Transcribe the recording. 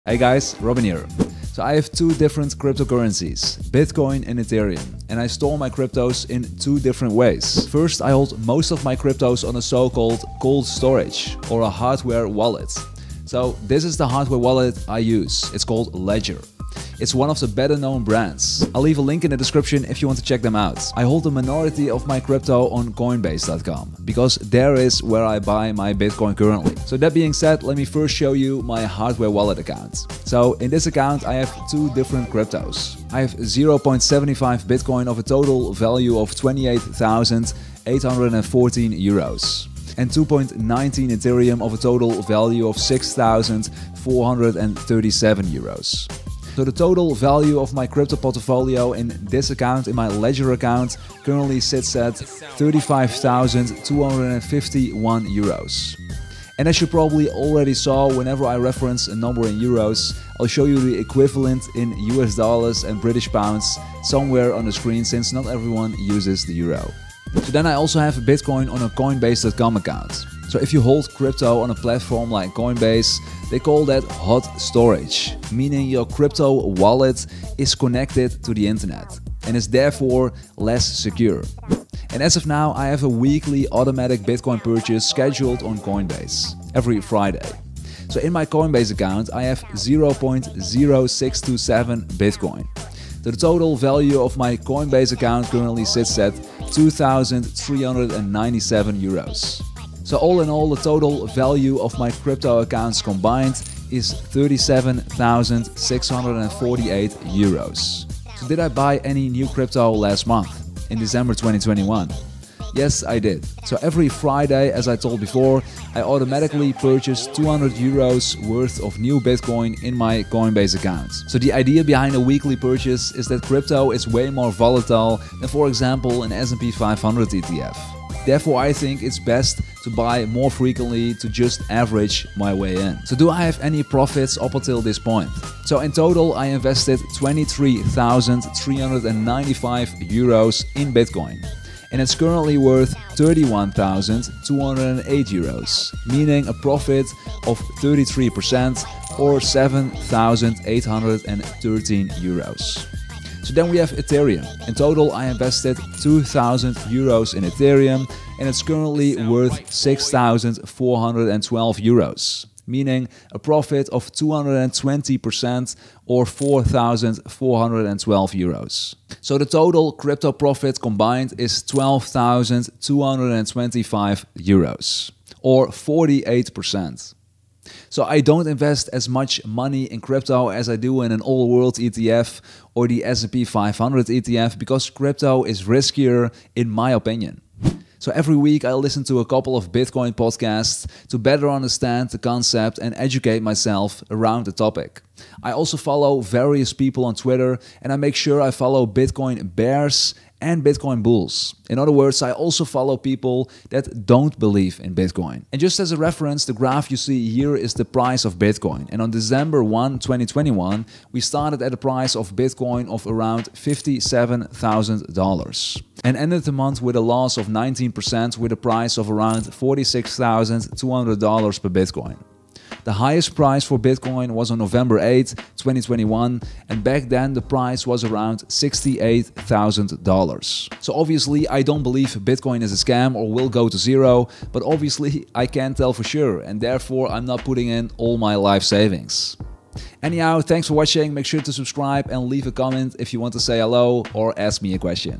Hey guys, Robin here. So I have two different cryptocurrencies, Bitcoin and Ethereum, and I store my cryptos in two different ways. First, I hold most of my cryptos on a so-called cold storage or a hardware wallet. So this is the hardware wallet I use. It's called Ledger. It's one of the better known brands. I'll leave a link in the description if you want to check them out. I hold the minority of my crypto on Coinbase.com because there is where I buy my Bitcoin currently. So that being said, let me first show you my hardware wallet account. So in this account I have two different cryptos. I have 0.75 Bitcoin of a total value of 28,814 euros. And 2.19 Ethereum of a total value of 6,437 euros. So the total value of my crypto portfolio in this account, in my Ledger account, currently sits at 35,251 euros. And as you probably already saw, whenever I reference a number in euros, I'll show you the equivalent in US dollars and British pounds somewhere on the screen, since not everyone uses the euro. So then I also have a Bitcoin on a Coinbase.com account. So if you hold crypto on a platform like Coinbase, they call that hot storage, meaning your crypto wallet is connected to the internet and is therefore less secure. And as of now, I have a weekly automatic Bitcoin purchase scheduled on Coinbase every Friday. So in my Coinbase account, I have 0.0627 Bitcoin. The total value of my Coinbase account currently sits at 2,397 euros. So all in all, the total value of my crypto accounts combined is 37,648 euros. So did I buy any new crypto last month, in December 2021? Yes, I did. So every Friday, as I told before, I automatically purchase 200 euros worth of new Bitcoin in my Coinbase account. So the idea behind a weekly purchase is that crypto is way more volatile than, for example, an S&P 500 ETF. Therefore, I think it's best to buy more frequently to just average my way in. So do I have any profits up until this point? So in total, I invested 23,395 euros in Bitcoin. And it's currently worth 31,208 euros, meaning a profit of 33% or 7,813 euros. So then we have Ethereum. In total, I invested 2,000 euros in Ethereum and it's currently worth 6,412 euros, meaning a profit of 220% or 4,412 euros. So the total crypto profit combined is 12,225 euros or 48%. So I don't invest as much money in crypto as I do in an all-world ETF or the S&P 500 ETF because crypto is riskier in my opinion. So every week I listen to a couple of Bitcoin podcasts to better understand the concept and educate myself around the topic. I also follow various people on Twitter and I make sure I follow Bitcoin bears and Bitcoin bulls. In other words, I also follow people that don't believe in Bitcoin. And just as a reference, the graph you see here is the price of Bitcoin. And on December 1, 2021, we started at a price of Bitcoin of around $57,000 and ended the month with a loss of 19% with a price of around $46,200 per Bitcoin. The highest price for Bitcoin was on November 8, 2021, and back then the price was around $68,000. So obviously I don't believe Bitcoin is a scam or will go to zero, but obviously I can't tell for sure and therefore I'm not putting in all my life savings. Anyhow, thanks for watching, make sure to subscribe and leave a comment if you want to say hello or ask me a question.